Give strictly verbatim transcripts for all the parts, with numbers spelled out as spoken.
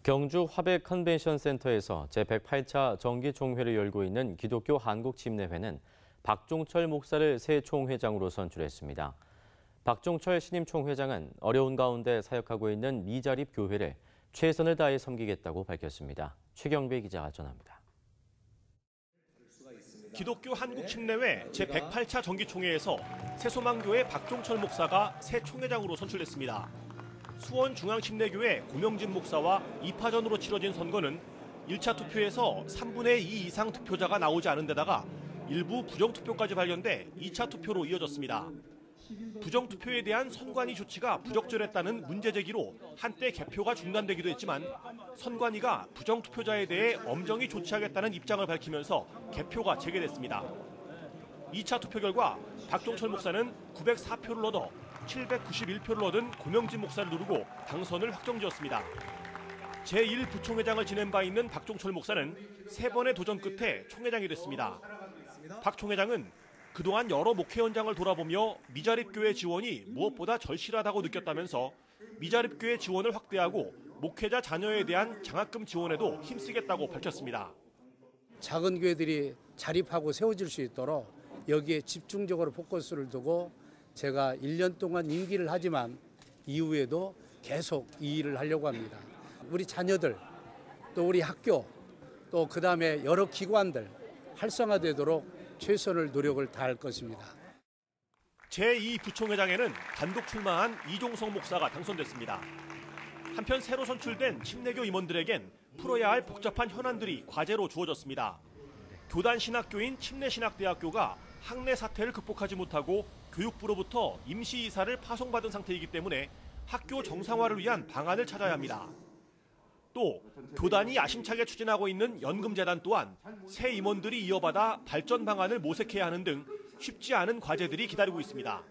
경주 화백 컨벤션 센터에서 제백팔 차 정기 총회를 열고 있는 기독교 한국침례회는 박종철 목사를 새 총회장으로 선출했습니다. 박종철 신임 총회장은 어려운 가운데 사역하고 있는 미자립 교회를 최선을 다해 섬기겠다고 밝혔습니다. 최경배 기자가 전합니다. 기독교 한국침례회 제백팔 차 정기총회에서 새소망교회 박종철 목사가 새 총회장으로 선출됐습니다. 수원중앙침례교회 고명진 목사와 이 파전으로 치러진 선거는 일 차 투표에서 삼분의 이 이상 투표자가 나오지 않은 데다가 일부 부정투표까지 발견돼 이 차 투표로 이어졌습니다. 부정투표에 대한 선관위 조치가 부적절했다는 문제 제기로 한때 개표가 중단되기도 했지만 선관위가 부정투표자에 대해 엄정히 조치하겠다는 입장을 밝히면서 개표가 재개됐습니다. 이 차 투표 결과 박종철 목사는 구백사 표를 얻어 칠백구십일 표를 얻은 고명진 목사를 누르고 당선을 확정지었습니다. 제일 부총회장을 지낸 바 있는 박종철 목사는 세 번의 도전 끝에 총회장이 됐습니다. 박 총회장은 그동안 여러 목회 현장을 돌아보며 미자립교회 지원이 무엇보다 절실하다고 느꼈다면서 미자립교회 지원을 확대하고 목회자 자녀에 대한 장학금 지원에도 힘쓰겠다고 밝혔습니다. 작은 교회들이 자립하고 세워질 수 있도록 여기에 집중적으로 포커스를 두고 제가 일 년 동안 임기를 하지만 이후에도 계속 이 일을 하려고 합니다. 우리 자녀들, 또 우리 학교, 또 그다음에 여러 기관들 활성화되도록 최선을 노력을 다할 것입니다. 제이 부총회장에는 단독 출마한 이종성 목사가 당선됐습니다. 한편 새로 선출된 침례교 임원들에겐 풀어야 할 복잡한 현안들이 과제로 주어졌습니다. 교단 신학교인 침례신학대학교가 학내 사태를 극복하지 못하고 교육부로부터 임시이사를 파송받은 상태이기 때문에 학교 정상화를 위한 방안을 찾아야 합니다. 또 교단이 야심차게 추진하고 있는 연금재단 또한 새 임원들이 이어받아 발전 방안을 모색해야 하는 등 쉽지 않은 과제들이 기다리고 있습니다.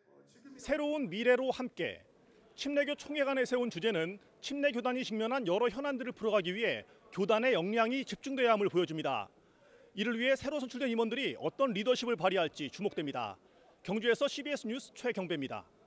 새로운 미래로 함께 침례교 총회가 내세운 주제는 침례교단이 직면한 여러 현안들을 풀어가기 위해 교단의 역량이 집중돼야 함을 보여줍니다. 이를 위해 새로 선출된 임원들이 어떤 리더십을 발휘할지 주목됩니다. 경주에서 씨비에스 뉴스 최경배입니다.